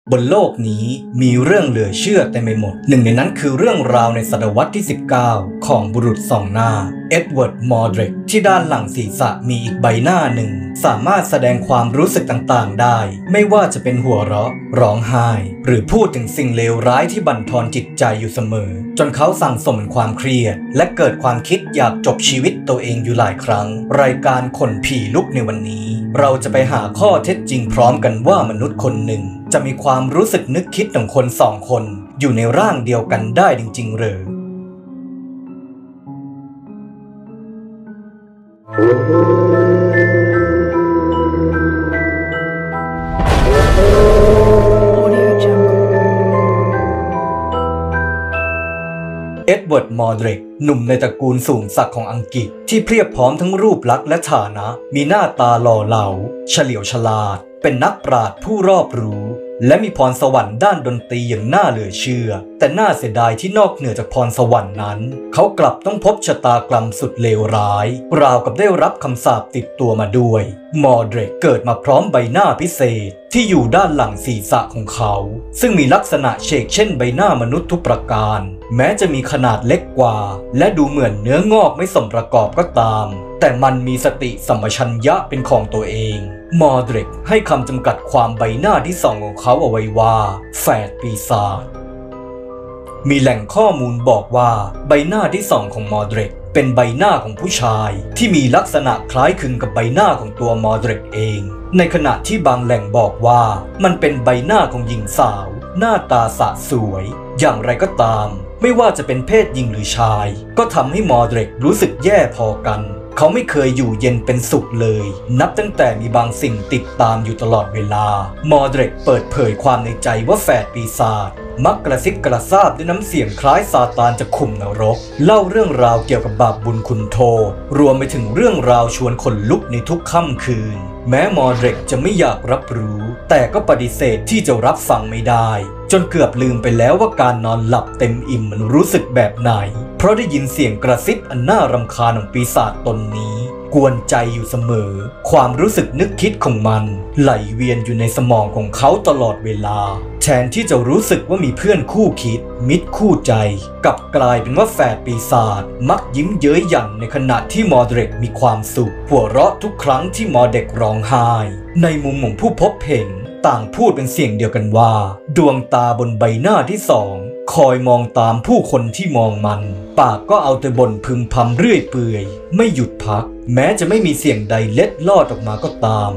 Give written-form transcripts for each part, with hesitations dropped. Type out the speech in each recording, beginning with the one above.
บนโลกนี้มีเรื่องเหลือเชื่อเต็มไปหมดหนึ่งในนั้นคือเรื่องราวในศตวรรษที่ 19 ของบุรุษสองหน้าเอ็ดเวิร์ด มอร์เดริกที่ด้านหลังศีรษะมีอีกใบหน้าหนึ่งสามารถแสดงความรู้สึกต่างๆได้ไม่ว่าจะเป็นหัวเราะร้องไห้หรือพูดถึงสิ่งเลวร้ายที่บั่นทอนจิตใจอยู่เสมอจนเขาสั่งสมความเครียดและเกิดความคิดอยากจบชีวิตตัวเองอยู่หลายครั้งรายการขนผีลุกในวันนี้เราจะไปหาข้อเท็จจริงพร้อมกันว่ามนุษย์คนหนึ่งจะมีความรู้สึกนึกคิดของคนสองคนอยู่ในร่างเดียวกันได้จริงๆหรือเอ็ดเวิร์ด มอร์เดริกหนุ่มในตระกูลสูงศักดิ์ของอังกฤษที่เพียบพร้อมทั้งรูปลักษณ์และฐานะมีหน้าตาหล่อเหลาเฉลียวฉลาดเป็นนักปราชญ์ผู้รอบรู้และมีพรสวรรค์ด้านดนตรีอย่างน่าเหลือเชื่อแต่น่าเสียดายที่นอกเหนือจากพรสวรรค์นั้นเขากลับต้องพบชะตากรรมสุดเลวร้ายราวกับได้รับคำสาปติดตัวมาด้วยมอร์เดริกเกิดมาพร้อมใบหน้าพิเศษที่อยู่ด้านหลังศีรษะของเขาซึ่งมีลักษณะเชกเช่นใบหน้ามนุษย์ทุกประการแม้จะมีขนาดเล็กกว่าและดูเหมือนเนื้องอกไม่สมประกอบก็ตามแต่มันมีสติสัมปชัญญะเป็นของตัวเองมอร์เดริกให้คำจำกัดความใบหน้าที่สองของเขาเอาไว้ว่าแฝดปีศาจมีแหล่งข้อมูลบอกว่าใบหน้าที่สองของมอร์เดริกเป็นใบหน้าของผู้ชายที่มีลักษณะคล้ายคลึงกับใบหน้าของตัวมอร์เดริกเองในขณะที่บางแหล่งบอกว่ามันเป็นใบหน้าของหญิงสาวหน้าตาสะสวยอย่างไรก็ตามไม่ว่าจะเป็นเพศหญิงหรือชายก็ทำให้มอร์เดริกรู้สึกแย่พอกันเขาไม่เคยอยู่เย็นเป็นสุขเลยนับตั้งแต่มีบางสิ่งติดตามอยู่ตลอดเวลามอร์เดริกเปิดเผยความในใจว่าแฝดปีศาจมักกระซิบกระซาบด้วยน้ำเสียงคล้ายซาตานจะขุ่มนรกเล่าเรื่องราวเกี่ยวกับบาปบุญคุณโทษรวมไปถึงเรื่องราวชวนขนลุกในทุกค่ำคืนแม้มอร์เดริกจะไม่อยากรับรู้แต่ก็ปฏิเสธที่จะรับฟังไม่ได้จนเกือบลืมไปแล้วว่าการนอนหลับเต็มอิ่มมันรู้สึกแบบไหนเพราะได้ยินเสียงกระซิบอันน่ารำคาญของปีศาจตนนี้กวนใจอยู่เสมอความรู้สึกนึกคิดของมันไหลเวียนอยู่ในสมองของเขาตลอดเวลาแทนที่จะรู้สึกว่ามีเพื่อนคู่คิดมิตรคู่ใจกลับกลายเป็นว่าแฝดปีศาจมักยิ้มเย้ยหยันในขณะที่มอร์เดริกมีความสุขหัวเราะทุกครั้งที่มอร์เดริกร้องไห้ในมุมของผู้พบเห็นต่างพูดเป็นเสียงเดียวกันว่าดวงตาบนใบหน้าที่สองคอยมองตามผู้คนที่มองมันปากก็เอาแต่บ่นพึมพำเรื่อยเปื่อยไม่หยุดพักแม้จะไม่มีเสียงใดเล็ดลอดออกมาก็ตาม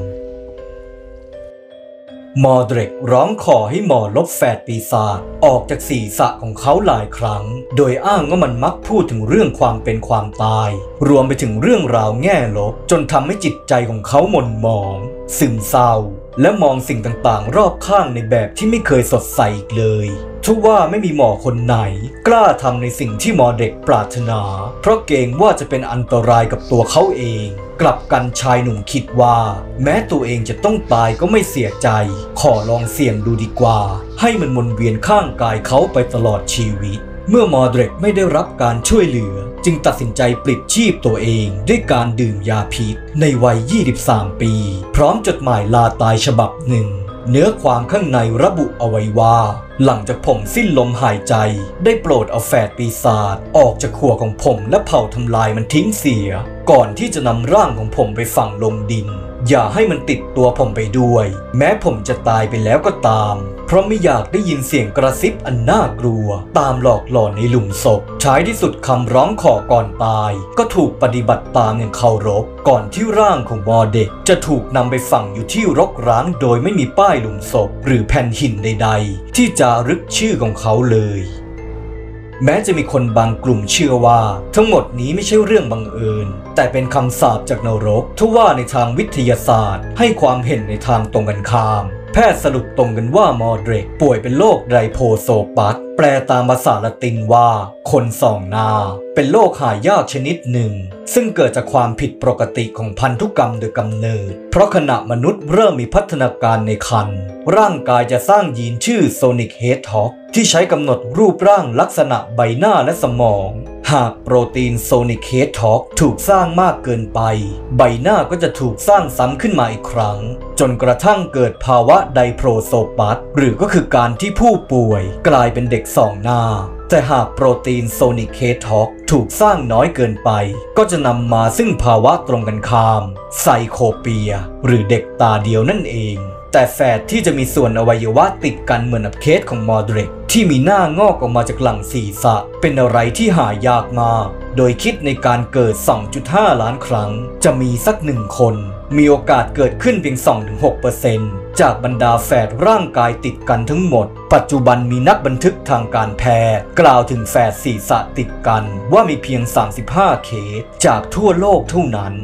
มอร์เดริกร้องขอให้หมอลบแฝดปีศาจออกจากศีรษะของเขาหลายครั้งโดยอ้างว่ามันมักพูดถึงเรื่องความเป็นความตายรวมไปถึงเรื่องราวแง่ลบจนทำให้จิตใจของเขาหม่นหมองซึมเศร้าและมองสิ่งต่างๆรอบข้างในแบบที่ไม่เคยสดใสอีกเลยทว่าไม่มีหมอคนไหนกล้าทำในสิ่งที่มอร์เดริกปรารถนาเพราะเกรงว่าจะเป็นอันตรายกับตัวเขาเองกลับกันชายหนุ่มคิดว่าแม้ตัวเองจะต้องตายก็ไม่เสียใจขอลองเสี่ยงดูดีกว่าให้มันวนเวียนข้างกายเขาไปตลอดชีวิตเมื่อมอร์เดริกไม่ได้รับการช่วยเหลือจึงตัดสินใจปลิดชีพตัวเองด้วยการดื่มยาพิษในวัย 23 ปีพร้อมจดหมายลาตายฉบับหนึ่งเนื้อความข้างในระบุเอาไว้ว่าหลังจากผมสิ้นลมหายใจได้โปรดเอาแฝดปีศาจออกจากขัวของผมและเผาทำลายมันทิ้งเสียก่อนที่จะนำร่างของผมไปฝังลงดินอย่าให้มันติดตัวผมไปด้วยแม้ผมจะตายไปแล้วก็ตามเพราะไม่อยากได้ยินเสียงกระซิบอันน่ากลัวตามหลอกหลอนในหลุมศพท้ายที่สุดคำร้องขอก่อนตายก็ถูกปฏิบัติตามอย่างเคารพก่อนที่ร่างของมอร์เดริกจะถูกนำไปฝังอยู่ที่รกร้างโดยไม่มีป้ายหลุมศพหรือแผ่นหินใดๆที่จารึกชื่อของเขาเลยแม้จะมีคนบางกลุ่มเชื่อว่าทั้งหมดนี้ไม่ใช่เรื่องบังเอิญแต่เป็นคำสาปจากนรกทว่าในทางวิทยาศาสตร์ให้ความเห็นในทางตรงกันข้ามแพทย์สรุปตรงกันว่ามอร์เดริกป่วยเป็นโรคไดโพโซปัสแปลตามภาษาละตินว่าคนสองหน้าเป็นโรคหายากชนิดหนึ่งซึ่งเกิดจากความผิดปกติของพันธุกรรมโดยกำเนิดเพราะขณะมนุษย์เริ่มมีพัฒนาการในครรภ์ร่างกายจะสร้างยีนชื่อโซนิกเฮดฮอกที่ใช้กำหนดรูปร่างลักษณะใบหน้าและสมองหากโปรตีนโซนิเคทท็อกถูกสร้างมากเกินไปใบหน้าก็จะถูกสร้างซ้ำขึ้นมาอีกครั้งจนกระทั่งเกิดภาวะไดโพรโซปัสหรือก็คือการที่ผู้ป่วยกลายเป็นเด็กสองหน้าแต่หากโปรตีนโซนิเคทท็อกถูกสร้างน้อยเกินไปก็จะนำมาซึ่งภาวะตรงกันข้ามไซโคเปียหรือเด็กตาเดียวนั่นเองแต่แฝดที่จะมีส่วนอวัยวะติดกันเหมือนกับเคสของมอร์เดรกที่มีหน้างอกออกมาจากหลังศีรษะเป็นอะไรที่หายากมากโดยคิดในการเกิด 2.5 ล้านครั้งจะมีสัก1คนมีโอกาสเกิดขึ้นเพียง 2-6% จากบรรดาแฝดร่างกายติดกันทั้งหมดปัจจุบันมีนักบันทึกทางการแพทย์กล่าวถึงแฝดศีรษะติดกันว่ามีเพียง 35 เคสจากทั่วโลกเท่านั้น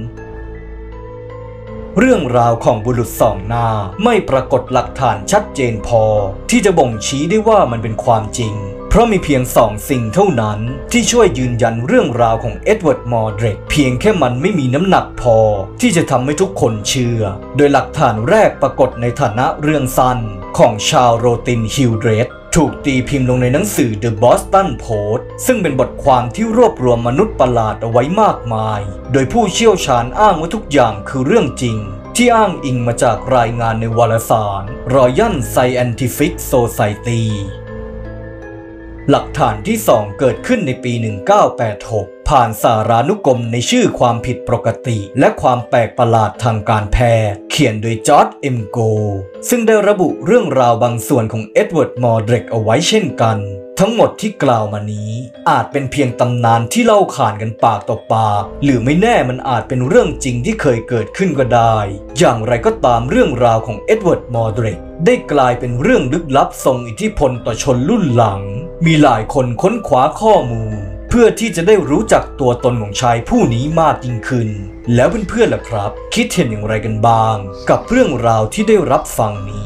เรื่องราวของบุรุษสองหน้าไม่ปรากฏหลักฐานชัดเจนพอที่จะบ่งชี้ได้ว่ามันเป็นความจริงเพราะมีเพียง2 สิ่งเท่านั้นที่ช่วยยืนยันเรื่องราวของเอ็ดเวิร์ดมอร์เดรกเพียงแค่มันไม่มีน้ำหนักพอที่จะทำให้ทุกคนเชื่อโดยหลักฐานแรกปรากฏในฐานะเรื่องสั้นของชาร์ลโรตินฮิลเดรดถูกตีพิมพ์ลงในหนังสือ The Boston Post ซึ่งเป็นบทความที่รวบรวมมนุษย์ประหลาดเอาไว้มากมายโดยผู้เชี่ยวชาญอ้างว่าทุกอย่างคือเรื่องจริงที่อ้างอิงมาจากรายงานในวารสาร Royal Scientific Society หลักฐานที่2เกิดขึ้นในปี 1986 ผ่านสารานุกรมในชื่อความผิดปกติและความแปลกประหลาดทางการแพทย์เขียนโดยจอร์จ เอ็ม โกซึ่งได้ระบุเรื่องราวบางส่วนของเอ็ดเวิร์ด มอร์เดรกเอาไว้เช่นกันทั้งหมดที่กล่าวมานี้อาจเป็นเพียงตำนานที่เล่าขานกันปากต่อปากหรือไม่แน่มันอาจเป็นเรื่องจริงที่เคยเกิดขึ้นก็ได้อย่างไรก็ตามเรื่องราวของเอ็ดเวิร์ด มอร์เดรกได้กลายเป็นเรื่องลึกลับทรงอิทธิพลต่อชนรุ่นหลังมีหลายคนค้นคว้าข้อมูลเพื่อที่จะได้รู้จักตัวตนของชายผู้นี้มากยิ่งขึ้นแล้วเพื่อนๆล่ะครับคิดเห็นอย่างไรกันบ้างกับเรื่องราวที่ได้รับฟังนี้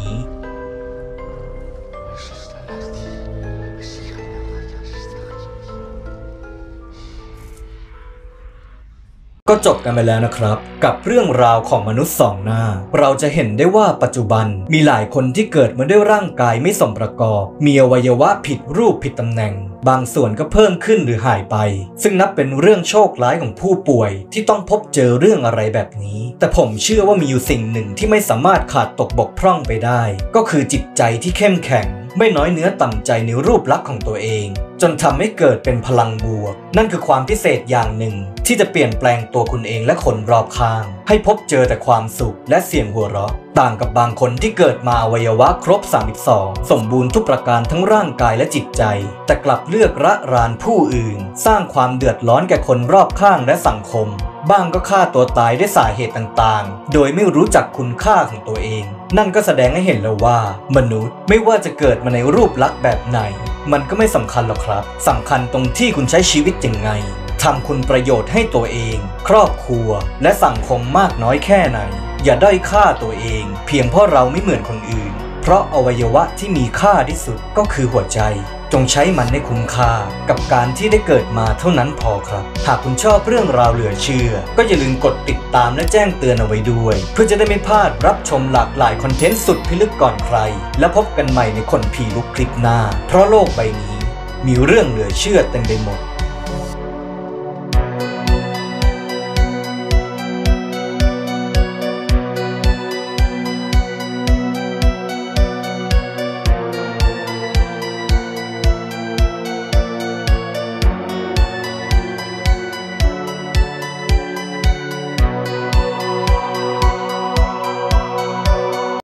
ก็จบกันไปแล้วนะครับกับเรื่องราวของมนุษย์สองหน้าเราจะเห็นได้ว่าปัจจุบันมีหลายคนที่เกิดมาด้วยร่างกายไม่สมประกอบมีอวัยวะผิดรูปผิดตำแหน่งบางส่วนก็เพิ่มขึ้นหรือหายไปซึ่งนับเป็นเรื่องโชคร้ายของผู้ป่วยที่ต้องพบเจอเรื่องอะไรแบบนี้แต่ผมเชื่อว่ามีอยู่สิ่งหนึ่งที่ไม่สามารถขาดตกบกพร่องไปได้ก็คือจิตใจที่เข้มแข็งไม่น้อยเนื้อต่ำใจในรูปลักษณ์ของตัวเองจนทำให้เกิดเป็นพลังบวกนั่นคือความพิเศษอย่างหนึ่งที่จะเปลี่ยนแปลงตัวคุณเองและคนรอบข้างให้พบเจอแต่ความสุขและเสียงหัวเราะต่างกับบางคนที่เกิดมาอวัยวะครบ32สมบูรณ์ทุกประการทั้งร่างกายและจิตใจแต่กลับเลือกระรานผู้อื่นสร้างความเดือดร้อนแก่คนรอบข้างและสังคมบ้างก็ฆ่าตัวตายด้วยสาเหตุต่างๆโดยไม่รู้จักคุณค่าของตัวเองนั่นก็แสดงให้เห็นแล้วว่ามนุษย์ไม่ว่าจะเกิดมาในรูปลักษณ์แบบไหนมันก็ไม่สำคัญหรอกครับสำคัญตรงที่คุณใช้ชีวิตยังไงทำคุณประโยชน์ให้ตัวเองครอบครัวและสังคมมากน้อยแค่ไหนอย่าด้อยค่าตัวเองเพียงเพราะเราไม่เหมือนคนอื่นเพราะอวัยวะที่มีค่าที่สุดก็คือหัวใจจงใช้มันให้คุ้มค่ากับการที่ได้เกิดมาเท่านั้นพอครับหากคุณชอบเรื่องราวเหลือเชื่อก็อย่าลืมกดติดตามและแจ้งเตือนเอาไว้ด้วยเพื่อจะได้ไม่พลาดรับชมหลากหลายคอนเทนต์สุดพิลึกก่อนใครและพบกันใหม่ในคนผีลุกคลิปหน้าเพราะโลกใบนี้มีเรื่องเหลือเชื่อเต็มไปหมด